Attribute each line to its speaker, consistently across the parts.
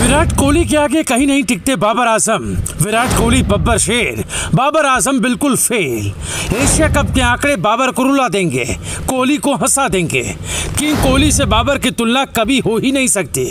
Speaker 1: विराट कोहली के आगे कहीं नहीं टिकते बाबर आजम। विराट कोहली बब्बर शेर, बाबर आजम बिल्कुल फेल। एशिया कप के आंकड़े बाबर को रुला देंगे, कोहली को हंसा देंगे। किंग कोहली से बाबर की तुलना कभी हो ही नहीं सकती।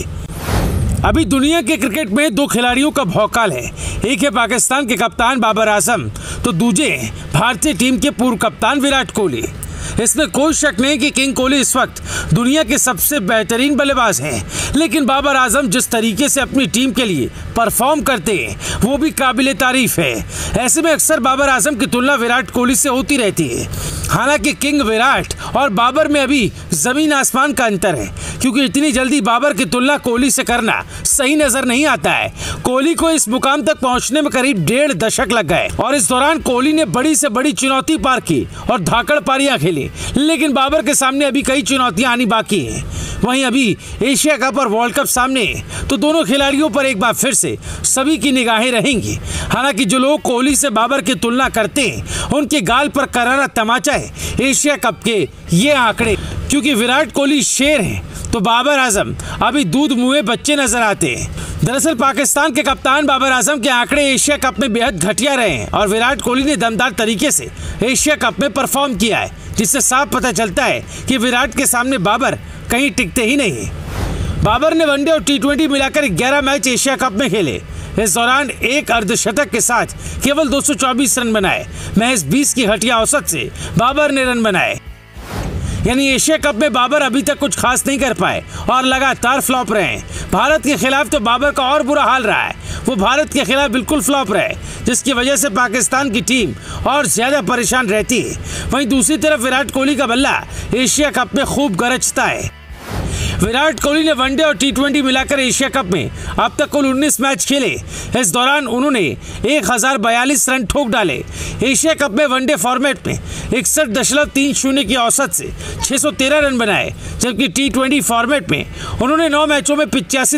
Speaker 1: अभी दुनिया के क्रिकेट में दो खिलाड़ियों का भौकाल है। एक है पाकिस्तान के कप्तान बाबर आजम, तो दूजे भारतीय टीम के पूर्व कप्तान विराट कोहली। इसमें कोई शक नहीं कि किंग कोहली इस वक्त दुनिया के सबसे बेहतरीन बल्लेबाज हैं, लेकिन बाबर आजम जिस तरीके से अपनी टीम के लिए परफॉर्म करते हैं वो भी काबिले तारीफ है। ऐसे में अक्सर बाबर आजम की तुलना विराट कोहली से होती रहती है। हालांकि किंग विराट और बाबर में अभी जमीन आसमान का अंतर है, क्योंकि इतनी जल्दी बाबर की तुलना कोहली से करना सही नजर नहीं आता है। कोहली को इस मुकाम तक पहुंचने में करीब 1.5 दशक लग गए और इस दौरान कोहली ने बड़ी से बड़ी चुनौती पार की और धाकड़ पारियां खेली, लेकिन बाबर के सामने अभी कई चुनौतियां आनी बाकी हैं। वहीं अभी एशिया कप और वर्ल्ड कप सामने है, तो दोनों खिलाड़ियों पर एक बार फिर से सभी की निगाहें रहेंगी। हालांकि जो लोग कोहली से बाबर की तुलना करते हैं उनके गाल पर करारा तमाचा है एशिया कप के ये आंकड़े, क्योंकि विराट कोहली शेर हैं तो बाबर आजम अभी दूध मुँहे बच्चे नजर आते हैं। दरअसल पाकिस्तान के कप्तान बाबर आजम के आंकड़े एशिया कप में बेहद घटिया रहे हैं और विराट कोहली ने दमदार तरीके से एशिया कप में परफॉर्म किया है, जिससे साफ पता चलता है कि विराट के सामने बाबर कहीं टिकते ही नहीं। बाबर ने वनडे और टी20 मिलाकर 11 मैच एशिया कप में खेले। इस दौरान एक अर्धशतक के साथ केवल 224 रन बनाए। महज 20 की घटिया औसत से बाबर ने रन बनाए। यानी एशिया कप में बाबर अभी तक कुछ खास नहीं कर पाए और लगातार फ्लॉप रहे। भारत के खिलाफ तो बाबर का और बुरा हाल रहा है। वो भारत के खिलाफ बिल्कुल फ्लॉप रहे, जिसकी वजह से पाकिस्तान की टीम और ज्यादा परेशान रहती है। वहीं दूसरी तरफ विराट कोहली का बल्ला एशिया कप में खूब गरजता है। विराट कोहली ने वनडे और टी20 मिलाकर एशिया कप में अब तक कुल 19 मैच खेले। इस दौरान उन्होंने 1042 रन ठोक डाले। एशिया कप में वनडे फॉर्मेट में 61.30 की औसत से 613 रन बनाए, जबकि टी20 फॉर्मेट में उन्होंने 9 मैचों में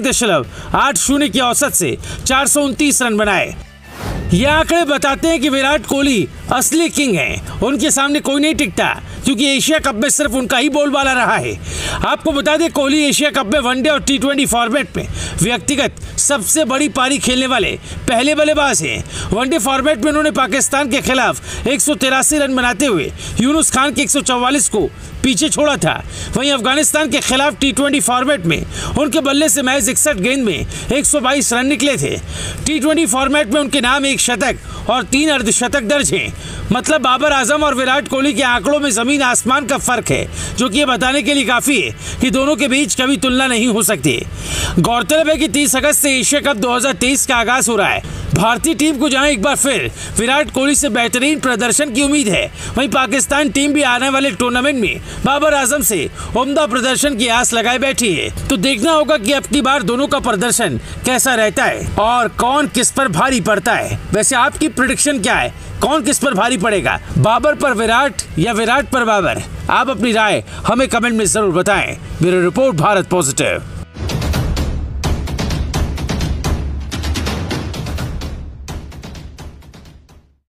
Speaker 1: 85.80 की औसत से 429 रन बनाए। ये आंकड़े बताते हैं कि विराट कोहली असली किंग हैं। उनके सामने कोई नहीं टिकता, क्योंकि एशिया कप में सिर्फ उनका ही बोलबाला रहा है। आपको बता दें, कोहली एशिया कप में वनडे और टी20 फॉर्मेट में व्यक्तिगत सबसे बड़ी पारी खेलने वाले पहले बल्लेबाज हैं। वनडे फॉर्मेट में उन्होंने पाकिस्तान के खिलाफ 183 रन बनाते हुए यूनुस खान के 144 को पीछे छोड़ा था। वहीं अफगानिस्तान के खिलाफ टी20 फॉर्मेट में उनके बल्ले से महज 61 गेंद में 122 रन निकले थे। टी20 फॉर्मेट में उनके नाम 1 शतक और 3 अर्धशतक दर्ज हैं। मतलब बाबर आजम और विराट कोहली के आंकड़ों में जमीन आसमान का फर्क है, जो कि ये बताने के लिए काफी है कि दोनों के बीच कभी तुलना नहीं हो सकती। गौरतलब है कि 30 अगस्त से एशिया कप 2023 का आगाज हो रहा है। भारतीय टीम को जहां एक बार फिर विराट कोहली से बेहतरीन प्रदर्शन की उम्मीद है, वहीं पाकिस्तान टीम भी आने वाले टूर्नामेंट में बाबर आजम से उम्दा प्रदर्शन की आस लगाए बैठी है। तो देखना होगा कि अब की बार दोनों का प्रदर्शन कैसा रहता है और कौन किस पर भारी पड़ता है। वैसे आपकी प्रेडिक्शन क्या है? कौन किस पर भारी पड़ेगा, बाबर पर विराट या विराट पर बाबर? आप अपनी राय हमें कमेंट में जरूर बताएं। Bureau report, Bharat positive.